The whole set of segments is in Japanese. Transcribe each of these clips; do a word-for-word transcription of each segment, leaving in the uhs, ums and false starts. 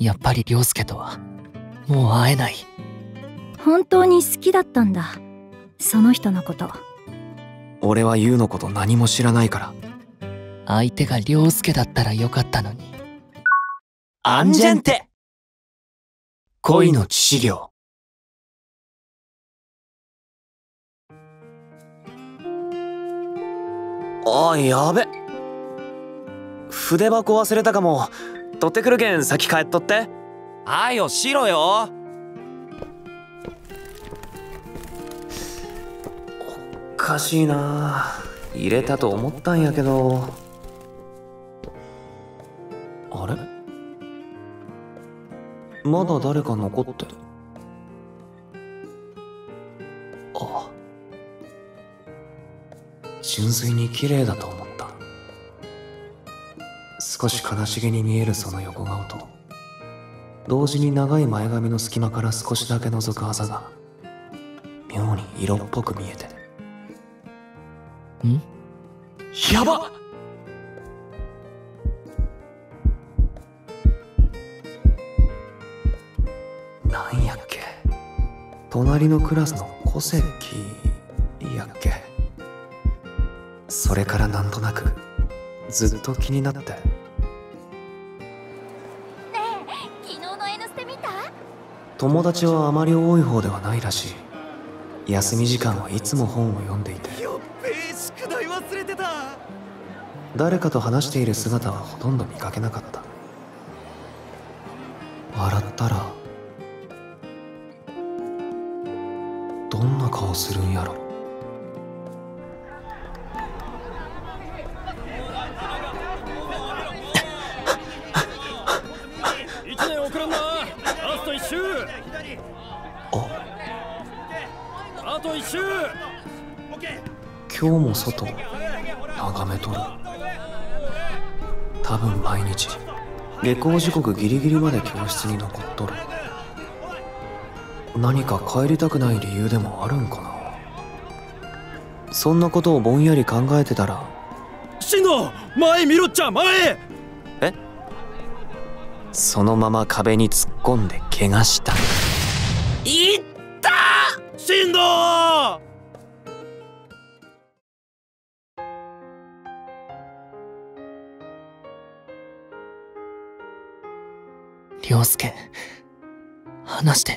やっぱり涼介とはもう会えない。 本当に好きだったんだ、その人のこと。 俺は優のこと何も知らないから。 相手が涼介だったらよかったのに。 アンジェンテ恋の致死量。あ、やべ。筆箱忘れたかも。取ってくるけん先帰っとって。 はよしろよ。 おかしいな。入れたと思ったんやけど。あれ、まだ誰か残ってる。あ、純粋に綺麗だと思った。少し悲しげに見えるその横顔と、同時に長い前髪の隙間から少しだけ覗くあざが妙に色っぽく見えて。 ん？ やばっ！なんやっけ、隣のクラスの小関やっけ。それからなんとなくずっと気になって。ねえ、昨日の N ステ見た？ 友達はあまり多い方ではないらしい。休み時間はいつも本を読んでいて、 やっべえ、宿題忘れてた。 誰かと話している姿はほとんど見かけなかった。笑ったらどんな顔するんやろ。 一年遅らんな。ラスト一周。 あ、 あと一周。 今日も外眺めとる。多分毎日下校時刻ギリギリまで教室に残っとる。何か帰りたくない理由でもあるんかな。そんなことをぼんやり考えてたら、 進藤、前見ろっちゃ、前。 え？そのまま壁に突っ込んで怪我した。 いったー！ 進藤！ 涼介、話して。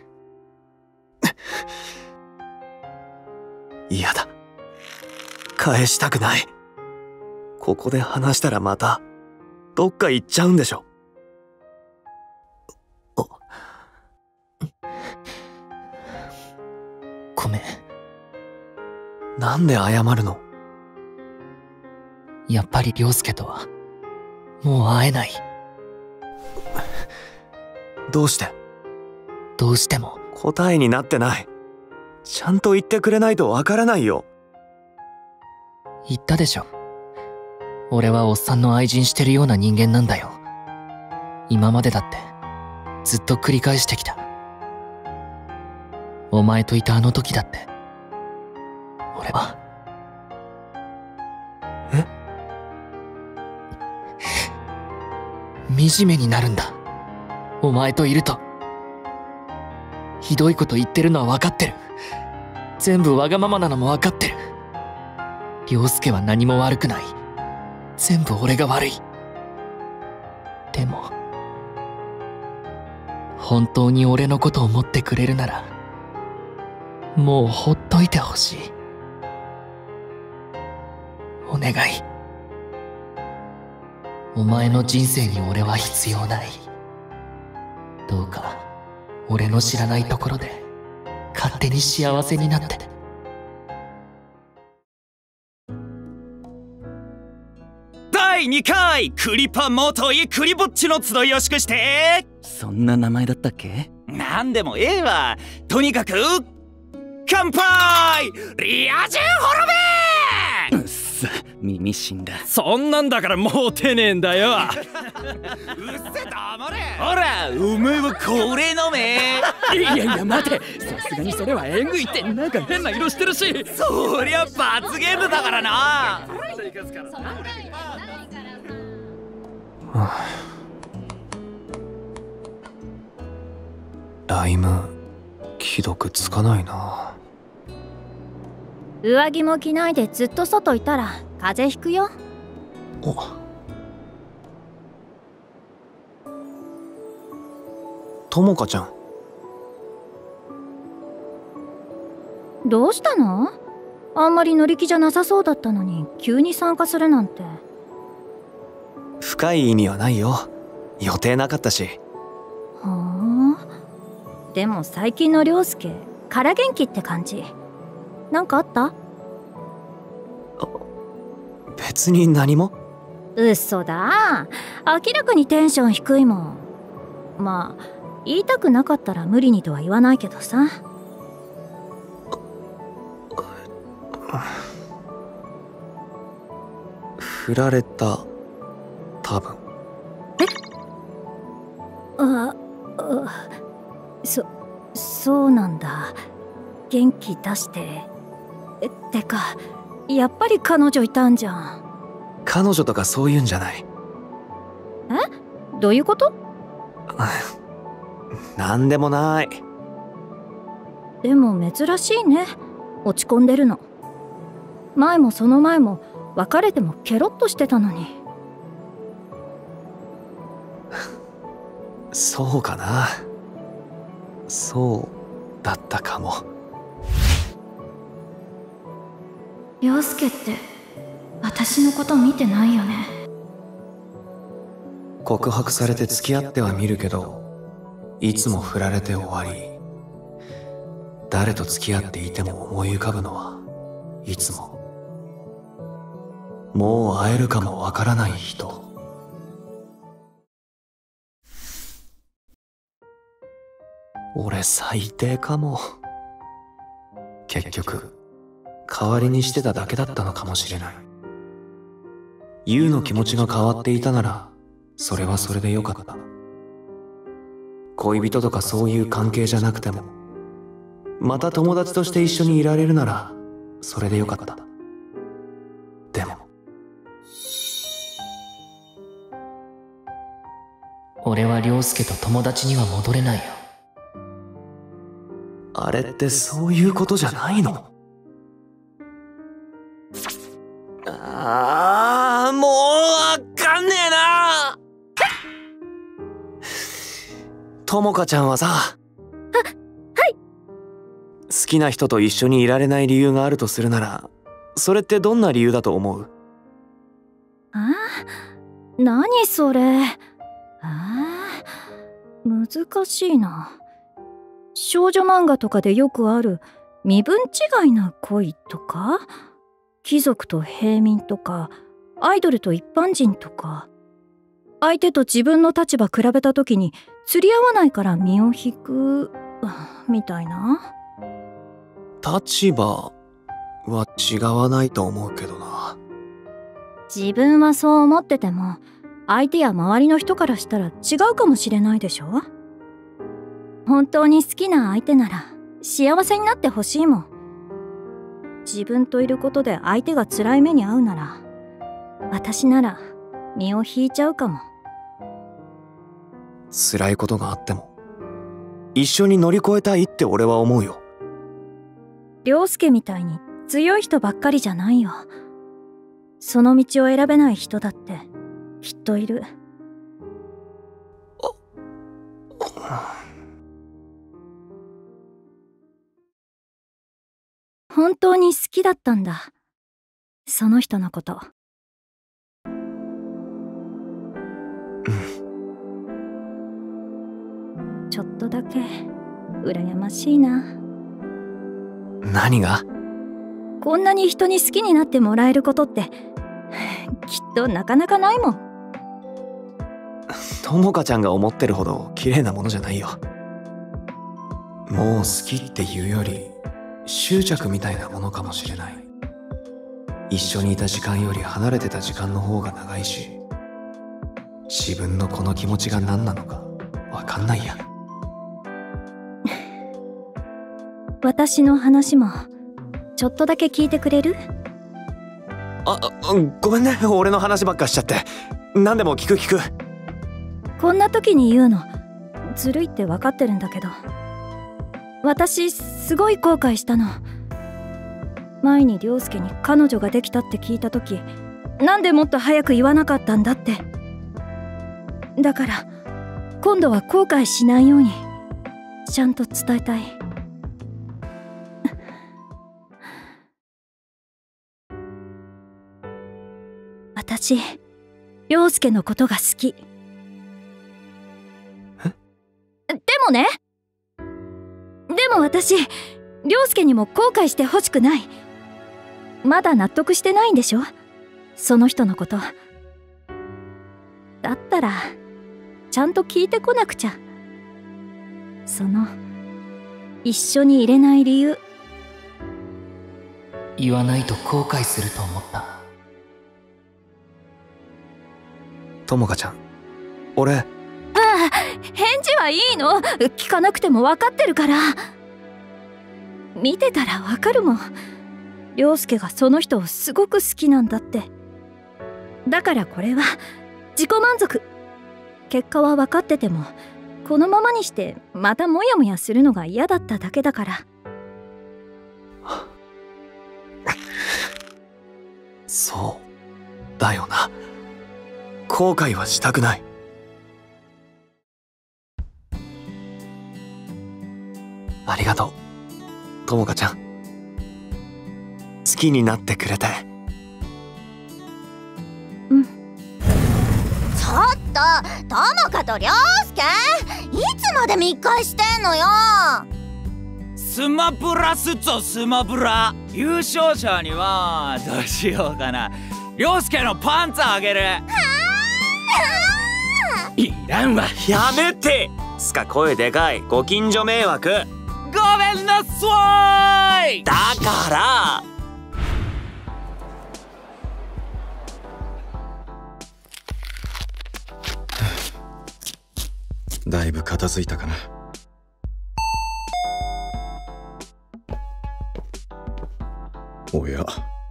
嫌だ。返したくない。ここで話したらまたどっか行っちゃうんでしょ。 ごめん。 なんで謝るの？ やっぱり涼介とはもう会えない。 どうして？ どうしても。 答えになってない。ちゃんと言ってくれないとわからないよ。 言ったでしょ。俺はおっさんの愛人してるような人間なんだよ。今までだってずっと繰り返してきた。お前といたあの時だって俺は。え？惨めになるんだ、お前といると。ひどいこと言ってるのは分かってる。全部わがままなのも分かってる。涼介は何も悪くない。全部俺が悪い。でも本当に俺のことを思ってくれるならもうほっといてほしい。お願い。お前の人生に俺は必要ない。どうか俺の知らないところで勝手に幸せになってて。 だいにかいクリパ元井クリぼっちの集いを祝して。 そんな名前だったっけ？ なんでもええわ。とにかく乾杯！リア充滅べ！ うっさ、耳死んだ。 そんなんだからもうてねえんだよ。 うっせ黙れ。ほら、お前はこれ飲め。 いやいや待て、さすがにそれはえぐいって。なんか変な色してるし。 そりゃ罰ゲームだからな。 はあ、 ライム既読つかないな。 上着も着ないでずっと外いたら風邪ひくよ。 おともかちゃん、 どうしたの？あんまり乗り気じゃなさそうだったのに急に参加するなんて。 深い意味はないよ。予定なかったし。 はあ。でも最近の涼介空元気って感じ。なんかあった？ 別に何も。 嘘だ。明らかにテンション低いもん。まあ言いたくなかったら無理にとは言わないけどさ。 振られた、多分。 え？あ、あ、そ、そうなんだ。元気出して。え、てか、やっぱり彼女いたんじゃん。 彼女とかそういうんじゃない。 え？どういうこと？ なんでもない。 でも珍しいね。落ち込んでるの。前もその前も別れてもケロッとしてたのに。 そうかな。そうだったかも。 涼介って私のこと見てないよね。 告白されて付き合ってはみるけど、いつも振られて終わり。誰と付き合っていても思い浮かぶのはいつも、もう会えるかもわからない人。俺最低かも。結局代わりにしてただけだったのかもしれない。ユウの気持ちが変わっていたならそれはそれでよかった。恋人とかそういう関係じゃなくても、また友達として一緒にいられるならそれでよかった。でも俺は涼介と友達には戻れないよ。 あれってそういうことじゃないの？ああ、もうわかんねえな。ともかちゃんはさ、 あ、はい。 好きな人と一緒にいられない理由があるとするなら、それってどんな理由だと思う？ あ？何それ。あー、難しいな。少女漫画とかでよくある身分違いな恋とか、貴族と平民とか、アイドルと一般人とか、相手と自分の立場比べた時に釣り合わないから身を引くみたいな。 立場は違わないと思うけどな。 自分はそう思ってても相手や周りの人からしたら違うかもしれないでしょ。本当に好きな相手なら幸せになってほしいもん。自分といることで相手が辛い目に遭うなら、私なら身を引いちゃうかも。 辛いことがあっても一緒に乗り越えたいって俺は思うよ。 涼介みたいに強い人ばっかりじゃないよ。その道を選べない人だってきっといる。本当に好きだったんだ、その人のこと。ちょっとだけ羨ましいな。 何が？ こんなに人に好きになってもらえることってきっとなかなかないもん。 ともかちゃんが思ってるほど綺麗なものじゃないよ。もう好きっていうより執着みたいなものかもしれない。一緒にいた時間より離れてた時間の方が長いし、自分のこの気持ちが何なのかわかんないや。 私の話もちょっとだけ聞いてくれる？ あ、ごめんね、俺の話ばっかしちゃって。何でも聞く聞く。 こんな時に言うのずるいって分かってるんだけど、 私すごい後悔したの。前に涼介に彼女ができたって聞いた時、なんでもっと早く言わなかったんだって。だから今度は後悔しないようにちゃんと伝えたい。私、涼介のことが好き。 え？ でもねでも私、涼介にも後悔してほしくない。まだ納得してないんでしょ、その人のこと。だったらちゃんと聞いてこなくちゃ。その一緒にいれない理由。 言わないと後悔すると思った。 ともかちゃん、俺。 ああ、返事はいいの。聞かなくても分かってるから。見てたら分かるもん。涼介がその人をすごく好きなんだって。だからこれは自己満足。結果は分かっててもこのままにしてまたモヤモヤするのが嫌だっただけだから。 そうだよな。後悔はしたくない。ありがとう、ともかちゃん。好きになってくれて。 うん。 ちょっと、ともかと涼介、いつまで密会してんのよ。 スマブラスぞスマブラ。優勝者にはどうしようかな。涼介のパンツあげる。 いらんわ。 やめて。つか声でかい。ご近所迷惑。 ごめんなさい。 だからだいぶ片付いたかな。おや、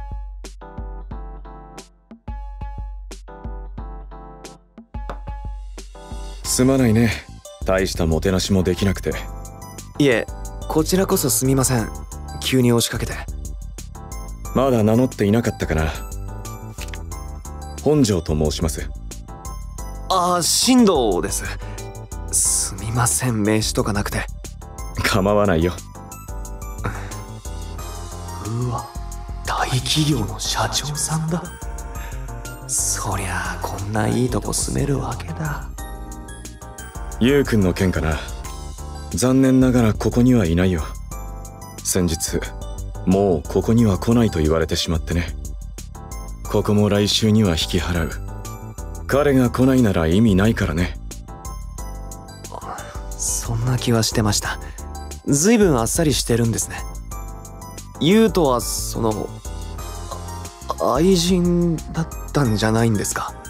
すまないね。大したもてなしもできなくて。 いえ、こちらこそすみません。急に押しかけて。 まだ名乗っていなかったかな。本庄と申します。 ああ、進藤です。すみません、名刺とかなくて。 構わないよ。 うわ、大企業の社長さんだ。そりゃあこんないいとこ住めるわけだ。 ゆうくんの件かな。残念ながらここにはいないよ。先日もうここには来ないと言われてしまってね。ここも来週には引き払う。彼が来ないなら意味ないからね。 そんな気はしてました。ずいぶんあっさりしてるんですね。ゆうとはその愛人だったんじゃないんですか。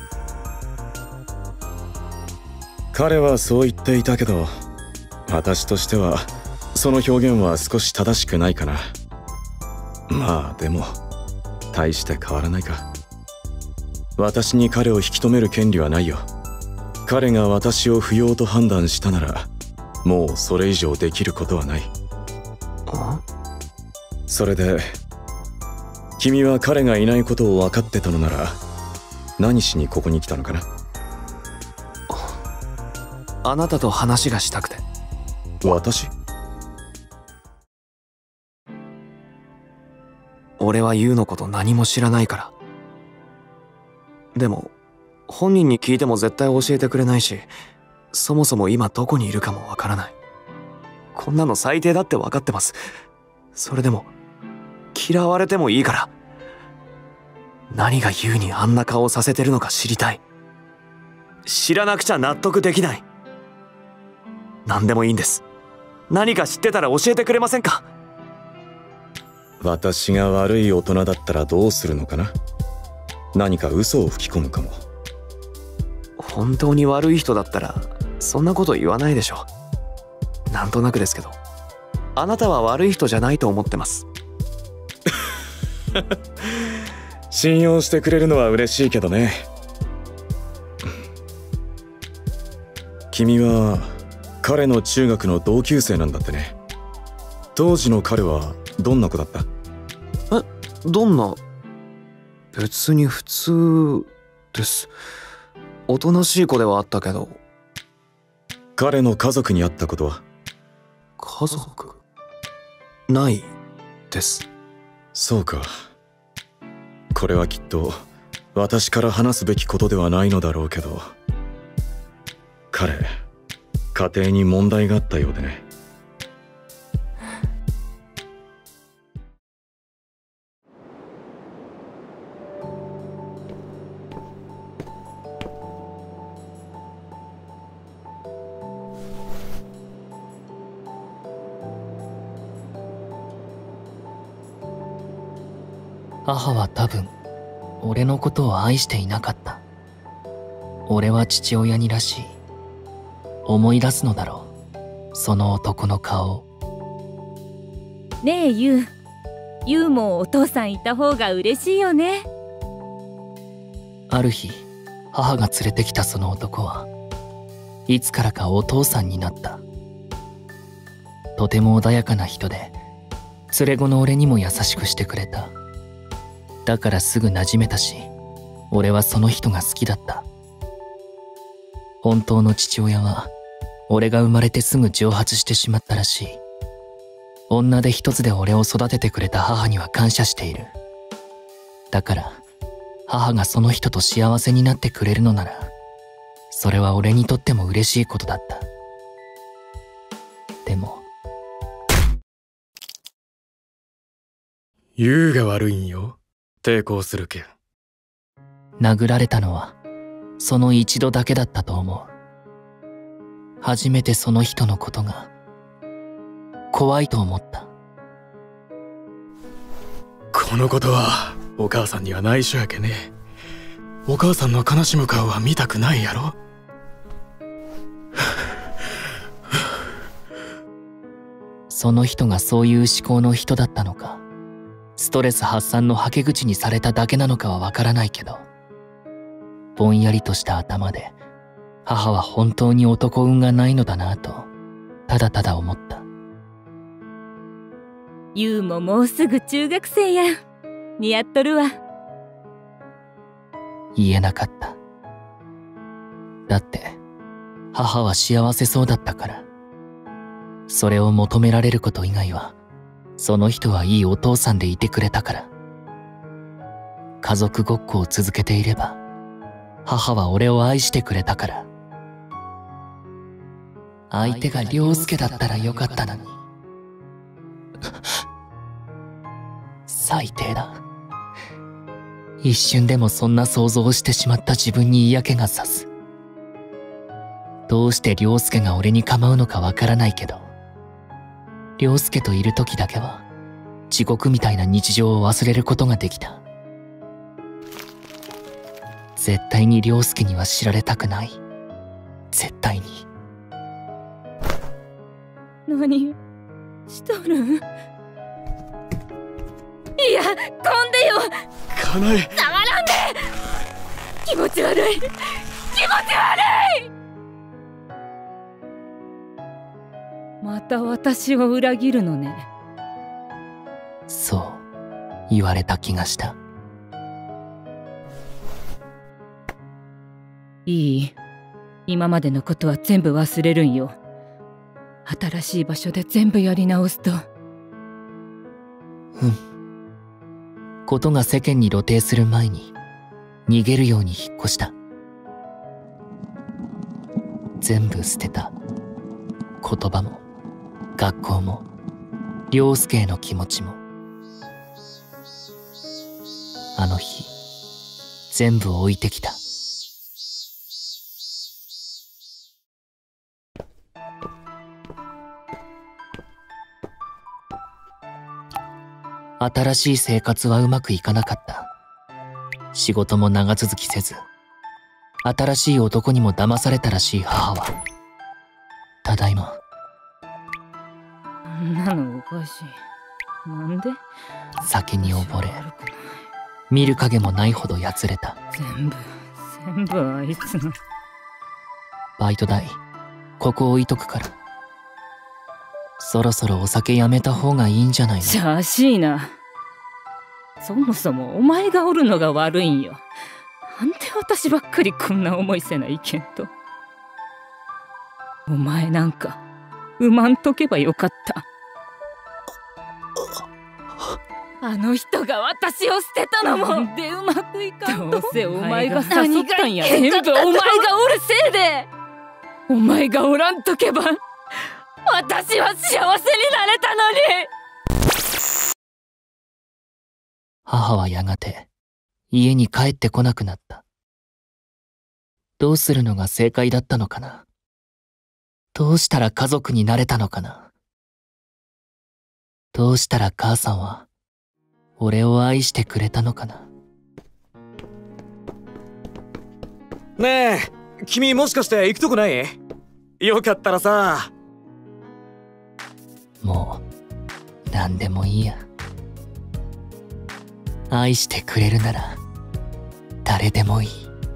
彼はそう言っていたけど、私としてはその表現は少し正しくないかな。まあでも大して変わらないか。私に彼を引き止める権利はないよ。彼が私を不要と判断したならもうそれ以上できることはない。それで君は彼がいないことを分かってたのなら何しにここに来たのかな。 あなたと話がしたくて。 私？ 俺はユウのこと何も知らないから。でも本人に聞いても絶対教えてくれないし、そもそも今どこにいるかもわからない。こんなの最低だって分かってます。それでも嫌われてもいいから、何がユウにあんな顔をさせてるのか知りたい。知らなくちゃ納得できない。何でもいいんです。何か知ってたら教えてくれませんか。 私が悪い大人だったらどうするのかな。何か嘘を吹き込むかも。 本当に悪い人だったらそんなこと言わないでしょ。なんとなくですけど、あなたは悪い人じゃないと思ってます。 信用してくれるのは嬉しいけどね。君は彼の中学の同級生なんだってね。 当時の彼はどんな子だった？ え、どんな？別に普通です。おとなしい子ではあったけど。 彼の家族に会ったことは？ 家族？ないです。 そうか。これはきっと私から話すべきことではないのだろうけど、彼、家庭に問題があったようでね。 母は多分俺のことを愛していなかった。俺は父親にらしい。思い出すのだろう、その男の顔。 ねえユウ、ユウもお父さんいた方が嬉しいよね。 ある日、母が連れてきたその男はいつからかお父さんになった。とても穏やかな人で、連れ子の俺にも優しくしてくれた。だからすぐ馴染めたし、俺はその人が好きだった。本当の父親は俺が生まれてすぐ蒸発してしまったらしい。女手一つで俺を育ててくれた母には感謝している。だから母がその人と幸せになってくれるのなら、それは俺にとっても嬉しいことだった。でもユウが悪いんよ、抵抗するけん。 殴られたのはその一度だけだったと思う。初めてその人のことが怖いと思った。 このことはお母さんには内緒やけね。お母さんの悲しむ顔は見たくないやろ。 その人がそういう思考の人だったのか、ストレス発散のはけ口にされただけなのかはわからないけど、ぼんやりとした頭で母は本当に男運がないのだなとただただ思った。 ユウももうすぐ中学生やん。似合っとるわ。 言えなかった。だって母は幸せそうだったから。それを求められること以外は、その人はいいお父さんでいてくれたから。家族ごっこを続けていれば、母は俺を愛してくれたから。相手が涼介だったらよかったのに。最低だ。一瞬でもそんな想像をしてしまった自分に嫌気がさす。どうして涼介が俺に構うのかわからないけど、涼介といる時だけは地獄みたいな日常を忘れることができた。絶対に涼介には知られたくない。絶対に。 何しとる？いや、飛んでよ。 かなえ、 触らんで。気持ち悪い、気持ち悪い。また私を裏切るのね。 そう言われた気がした。 いい、今までのことは全部忘れるんよ。新しい場所で全部やり直すと。 うん。ことが世間に露呈する前に逃げるように引っ越した。全部捨てた。言葉も学校も涼介への気持ちも。あの日全部置いてきた。新しい生活はうまくいかなかった。仕事も長続きせず、新しい男にも騙されたらしい母は、ただいま。 そんなのおかしい。なんで？ 酒に溺れ、見る影もないほどやつれた。 全部、全部あいつの。 バイト代、ここ置いとくから。 そろそろお酒やめた方がいいんじゃないの？ しゃしいな。そもそもお前がおるのが悪いんよ。なんで私ばっかりこんな思いせないけんと。お前なんかうまんとけばよかった。あの人が私を捨てたのもなんでうまくいかんと。どうせお前が誘ったんや。全部お前がおるせいで。お前がおらんとけば私は幸せになれたのに。 母はやがて家に帰ってこなくなった。どうするのが正解だったのかな。どうしたら家族になれたのかな。どうしたら母さんは俺を愛してくれたのかな。 ねえ、君もしかして行くとこない？よかったらさ。 もう何でもいいや。愛してくれるなら誰でもいい。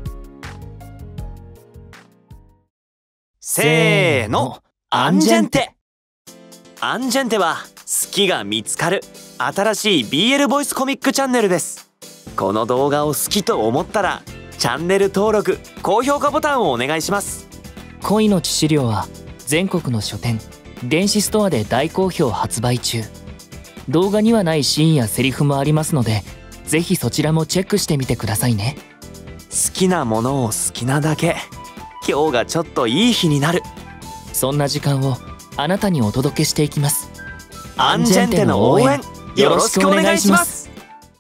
せーの、アンジェンテ。アンジェンテは好きが見つかる新しい ビーエル ボイスコミックチャンネルです。この動画を好きと思ったらチャンネル登録、高評価ボタンをお願いします。 恋の致死量は全国の書店、電子ストアで大好評発売中。動画にはないシーンやセリフもありますので、ぜひそちらもチェックしてみてくださいね。 好きなものを好きなだけ、今日がちょっといい日になる。 そんな時間をあなたにお届けしていきます。 アンジェンテの応援よろしくお願いします。